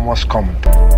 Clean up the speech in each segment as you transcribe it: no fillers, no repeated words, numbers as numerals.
most common.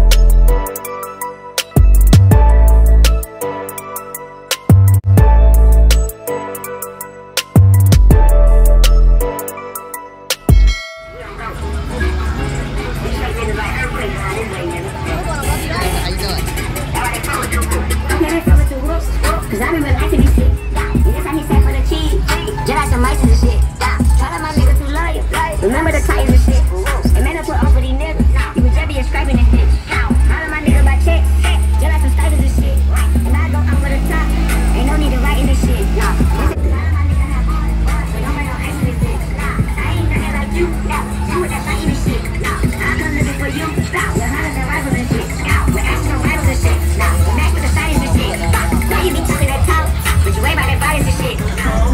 Cause I remember asking this shit. Yes, I hit set for the cheese. Just like some mice and shit. Try to my nigga too loyal. Remember the tires and shit. And man, I put on for these niggas. You was just be scraping this bitch. All of my niggas by checks. Just like some stipends and shit. And I go come for the top. Ain't no need to write in this shit. A lot of my niggas have bars. But don't make no ice in this bitch. I ain't nothing like you. You with that fighting and shit. I come looking for you. With hunters and rifles and shit. With extra rifles and shit. With match with the sightings and shit. Why you be talking that talk? But you ain't about that bodies and shit.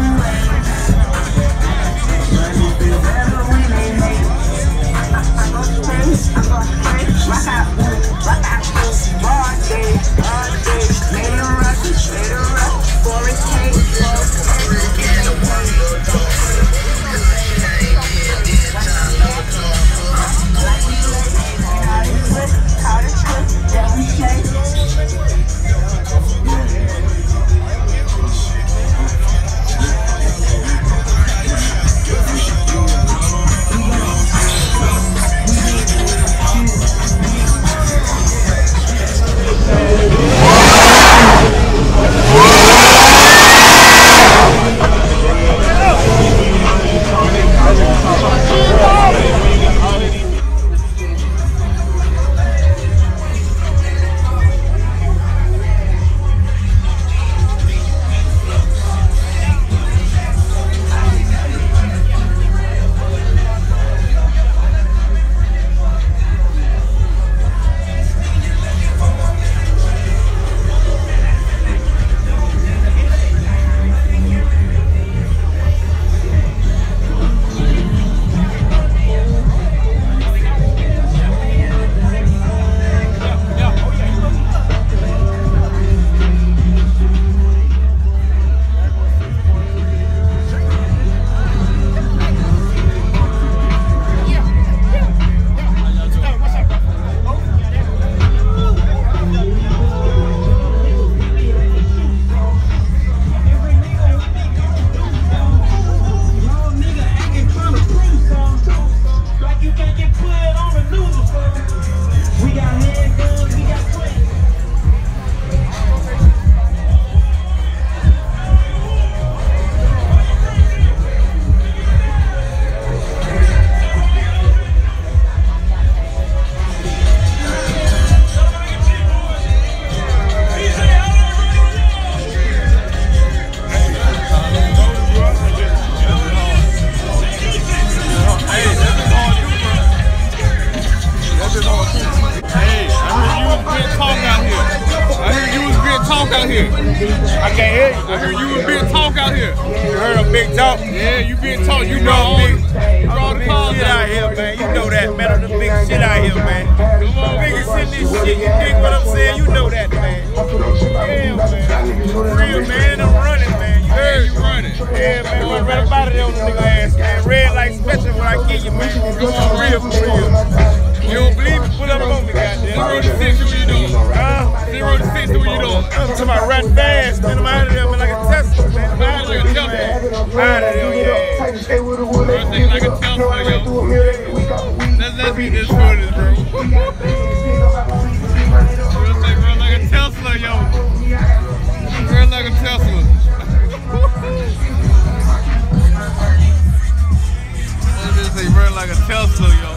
I can't hear you. I heard you was being talk out here. You heard a big talk? Yeah, you being talk. You know all the shit out here, man. You know that, man. I'm the big shit out here, man. Come on, biggest in this shit. You dig what I'm saying? You know that, man. Yeah, man. Real, man. I'm running, man. You heard? You running? Yeah, man. I'm right up out of there on the nigga ass, man. Red light special when I get you, man. Come on, real for real. You don't believe me? Pull up on me, goddamn. 0 to 6, what you doing? Huh? 0 to 6, what you doing? I'm talking about running fast, man. I'm out of there, man, like a Tesla, man. I'm out of there, jump out of there, yeah. Everything like a Tesla, yo. Let's be this footage, bro. Everything run like a Tesla, yo. Run like a Tesla. Let's just say run like a Tesla, yo.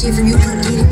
shit from you, couldn't get it.